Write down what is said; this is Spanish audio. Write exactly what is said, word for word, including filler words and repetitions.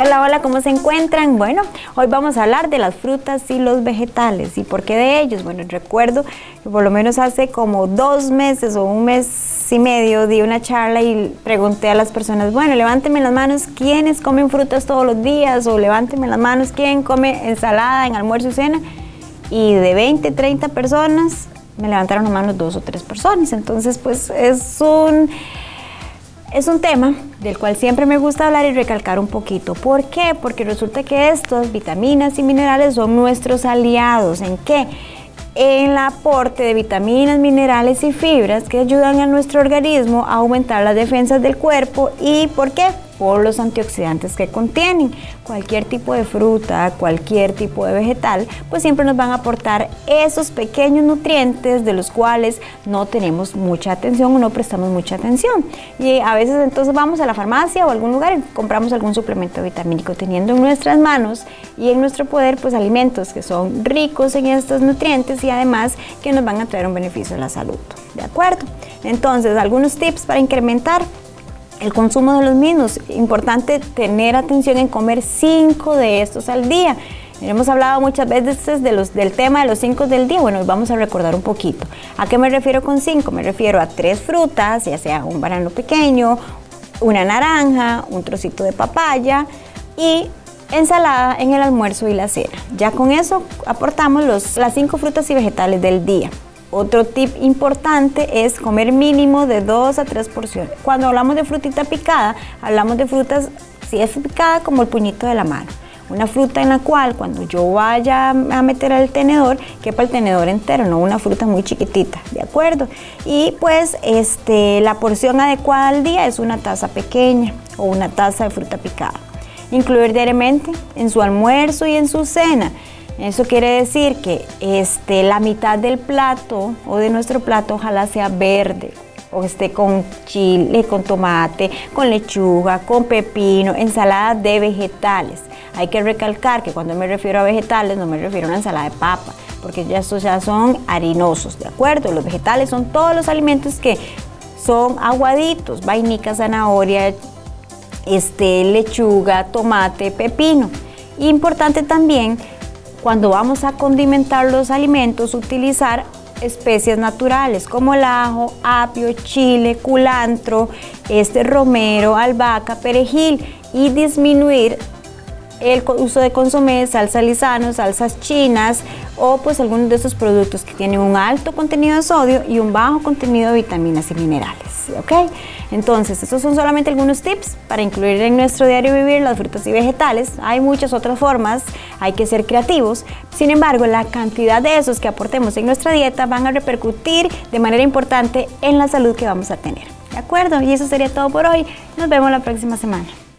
Hola, hola, ¿cómo se encuentran? Bueno, hoy vamos a hablar de las frutas y los vegetales. ¿Y por qué de ellos? Bueno, recuerdo que por lo menos hace como dos meses o un mes y medio di una charla y pregunté a las personas, bueno, levánteme las manos, ¿quiénes comen frutas todos los días? O levánteme las manos, ¿quién come ensalada en almuerzo y cena? Y de veinte, treinta personas, me levantaron las manos dos o tres personas. Entonces, pues es un... Es un tema del cual siempre me gusta hablar y recalcar un poquito. ¿Por qué? Porque resulta que estas vitaminas y minerales son nuestros aliados. ¿En qué? En el aporte de vitaminas, minerales y fibras que ayudan a nuestro organismo a aumentar las defensas del cuerpo. ¿Y por qué? Por los antioxidantes que contienen. Cualquier tipo de fruta, cualquier tipo de vegetal, pues siempre nos van a aportar esos pequeños nutrientes de los cuales no tenemos mucha atención o no prestamos mucha atención. Y a veces entonces vamos a la farmacia o a algún lugar y compramos algún suplemento vitamínico, teniendo en nuestras manos y en nuestro poder pues alimentos que son ricos en estos nutrientes y además que nos van a traer un beneficio a la salud. ¿De acuerdo? Entonces, algunos tips para incrementar el consumo de los mismos. Importante tener atención en comer cinco de estos al día. Hemos hablado muchas veces de los, del tema de los cinco del día. Bueno, vamos a recordar un poquito. ¿A qué me refiero con cinco? Me refiero a tres frutas, ya sea un banano pequeño, una naranja, un trocito de papaya y ensalada en el almuerzo y la cena. Ya con eso aportamos los, las cinco frutas y vegetales del día. Otro tip importante es comer mínimo de dos a tres porciones. Cuando hablamos de frutita picada, hablamos de frutas, si es picada, como el puñito de la mano. Una fruta en la cual cuando yo vaya a meter el tenedor, quepa el tenedor entero, no una fruta muy chiquitita, ¿de acuerdo? Y pues este, la porción adecuada al día es una taza pequeña o una taza de fruta picada. Incluir diariamente en su almuerzo y en su cena. Eso quiere decir que este, la mitad del plato o de nuestro plato ojalá sea verde o esté con chile, con tomate, con lechuga, con pepino, ensalada de vegetales. Hay que recalcar que cuando me refiero a vegetales no me refiero a una ensalada de papa, porque ya estos ya son harinosos, ¿de acuerdo? Los vegetales son todos los alimentos que son aguaditos, vainica, zanahoria, este, lechuga, tomate, pepino. Importante también, cuando vamos a condimentar los alimentos, utilizar especias naturales como el ajo, apio, chile, culantro, este romero, albahaca, perejil y disminuir el uso de consomé, salsa Lizano, salsas chinas o pues algunos de estos productos que tienen un alto contenido de sodio y un bajo contenido de vitaminas y minerales, ¿ok? Entonces, estos son solamente algunos tips para incluir en nuestro diario vivir las frutas y vegetales. Hay muchas otras formas, hay que ser creativos. Sin embargo, la cantidad de esos que aportemos en nuestra dieta van a repercutir de manera importante en la salud que vamos a tener, ¿de acuerdo? Y eso sería todo por hoy. Nos vemos la próxima semana.